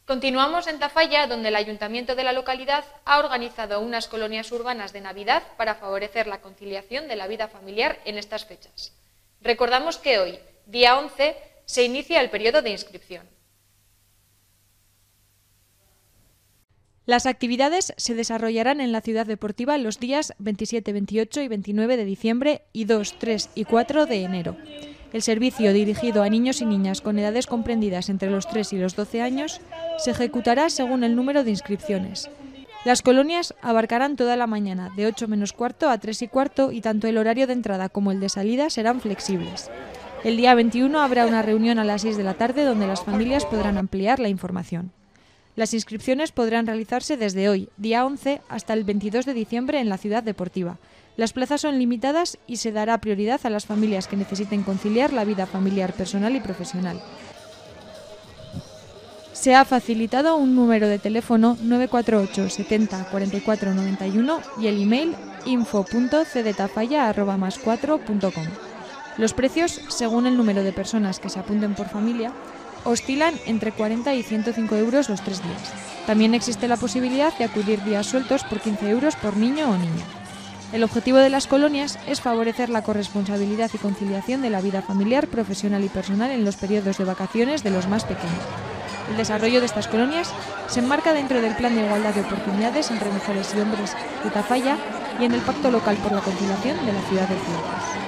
Continuamos en Tafalla, donde el Ayuntamiento de la localidad ha organizado unas colonias urbanas de Navidad para favorecer la conciliación de la vida familiar en estas fechas. Recordamos que hoy, día 11, se inicia el periodo de inscripción. Las actividades se desarrollarán en la ciudad deportiva los días 27, 28 y 29 de diciembre y 2, 3 y 4 de enero. El servicio dirigido a niños y niñas con edades comprendidas entre los 3 y los 12 años se ejecutará según el número de inscripciones. Las colonias abarcarán toda la mañana, de 8 menos cuarto a 3 y cuarto, y tanto el horario de entrada como el de salida serán flexibles. El día 21 habrá una reunión a las 6 de la tarde donde las familias podrán ampliar la información. Las inscripciones podrán realizarse desde hoy, día 11, hasta el 22 de diciembre en la ciudad deportiva. Las plazas son limitadas y se dará prioridad a las familias que necesiten conciliar la vida familiar, personal y profesional. Se ha facilitado un número de teléfono 948 70 44 91 y el email info.cdetafalla@más4.com. Los precios, según el número de personas que se apunten por familia, oscilan entre 40 y 105 euros los 3 días. También existe la posibilidad de acudir días sueltos por 15 euros por niño o niña. El objetivo de las colonias es favorecer la corresponsabilidad y conciliación de la vida familiar, profesional y personal en los periodos de vacaciones de los más pequeños. El desarrollo de estas colonias se enmarca dentro del Plan de Igualdad de Oportunidades entre Mujeres y Hombres de Tafalla y en el Pacto Local por la Conciliación de la ciudad de Ciudad.